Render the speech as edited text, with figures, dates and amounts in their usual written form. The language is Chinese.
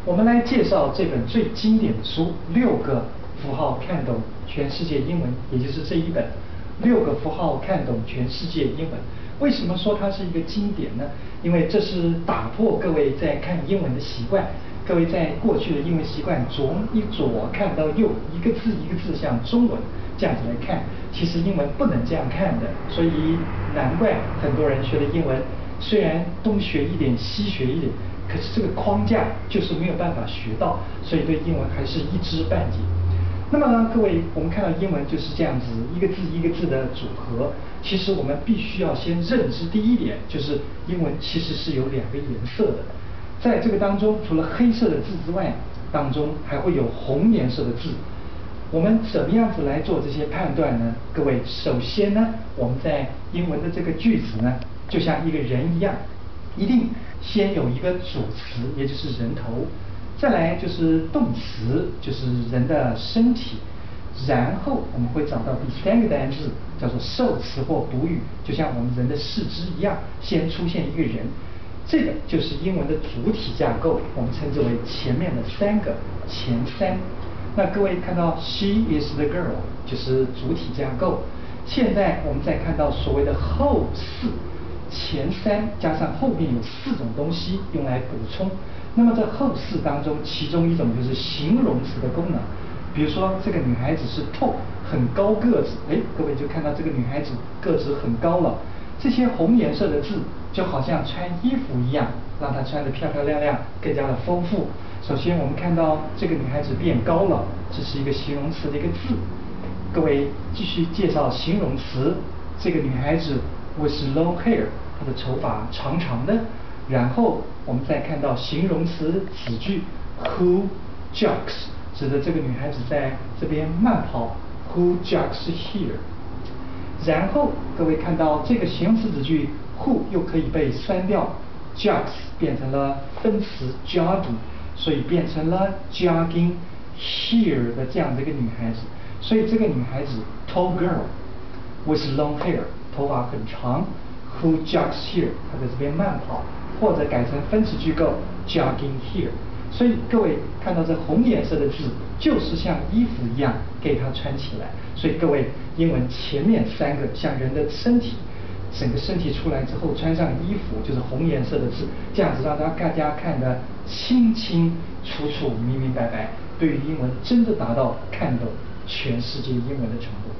我们来介绍这本最经典的书《6个符号看懂全世界英文》，也就是这一本《6个符号看懂全世界英文》。为什么说它是一个经典呢？因为这是打破各位在看英文的习惯。各位在过去的英文习惯，从左看到右，一个字一个字像中文这样子来看，其实英文不能这样看的。所以难怪很多人学的英文，虽然东学一点西学一点，可是这个框架就是没有办法学到，所以对英文还是一知半解。那么呢，各位，我们看到英文就是这样子，一个字一个字的组合。其实我们必须要先认知第一点，就是英文其实是有2个颜色的。在这个当中，除了黑色的字之外，当中还会有红颜色的字。我们怎么样子来做这些判断呢？各位，首先呢，我们在英文的这个句子呢，就像一个人一样，一定先有一个主词，也就是人头，再来就是动词，就是人的身体，然后我们会找到第3个单字，叫做受词或补语，就像我们人的四肢一样，先出现一个人。这个就是英文的主体架构，我们称之为前面的3个前3。那各位看到 She is the girl 就是主体架构。现在我们再看到所谓的后4，前3加上后面有4种东西用来补充。那么这后4当中，其中一种就是形容词的功能。比如说这个女孩子是tall，很高个子，各位就看到这个女孩子个子很高了。这些红颜色的字就好像穿衣服一样，让她穿得漂漂亮亮，更加的丰富。首先我们看到这个女孩子变高了，这是一个形容词的一个字。各位继续介绍形容词，这个女孩子 with long hair， 她的头发长长的。然后我们再看到形容词子句 who jogs， 指的这个女孩子在这边慢跑 who jogs here。然后各位看到这个形容词子句 who 又可以被删掉 jogs 变成了分词 jogging， 所以变成了 jogging here 的这样的一个女孩子。所以这个女孩子 tall girl with long hair， 头发很长 who jogs here， 她在这边慢跑，或者改成分词句构 jogging here。所以各位看到这红颜色的字，就是像衣服一样给它穿起来。所以各位，英文前面3个像人的身体，整个身体出来之后穿上衣服，就是红颜色的字，这样子让大家看得清清楚楚、明明白白，对于英文真的达到看懂全世界英文的程度。